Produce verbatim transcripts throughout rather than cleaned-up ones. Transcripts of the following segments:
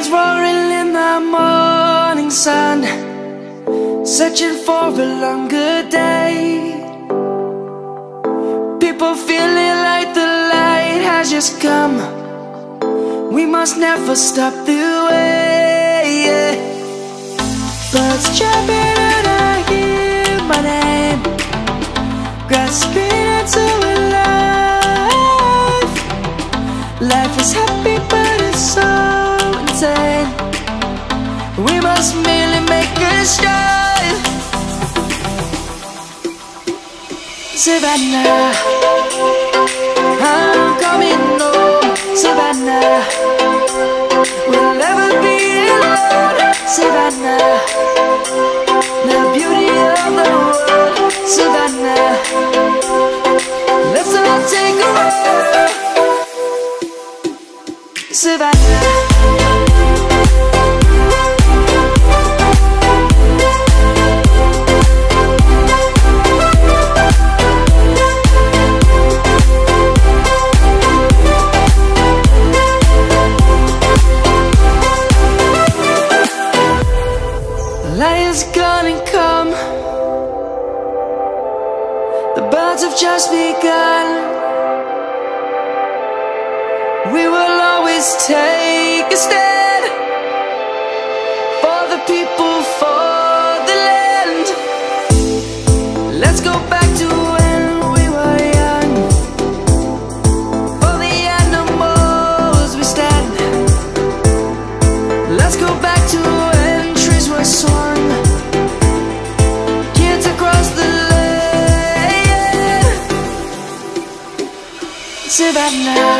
roaring in the morning sun, searching for a longer day. People feeling like the light has just come. We must never stop the way, yeah. Birds jumping and I hear my name, grasping into a life. Life is happy but it's so insane. We must merely make a strive. Savannah, I'm coming home. Savannah, we'll never be alone. Savannah, the beauty of the world. Savannah, let's all take a ride. Savannah, light is gonna come. The birds have just begun. We will always take a stand for the people, for the land. Let's go back to when we were young. For the animals we stand. Let's go back to when trees were swung, kids across the land. Savannah,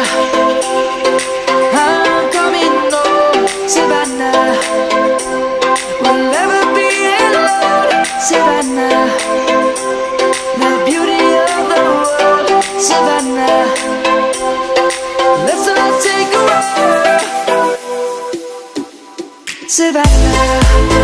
I'm coming home. Savannah, we'll never be alone. Savannah, the beauty of the world. Savannah, let's all take a ride. Savannah.